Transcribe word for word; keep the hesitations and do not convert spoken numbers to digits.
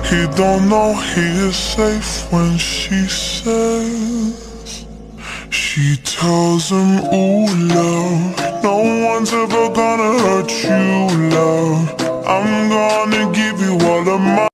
He don't know he is safe when she says, she tells him, ooh, love, no one's ever gonna hurt you, love. I'm gonna give you all of my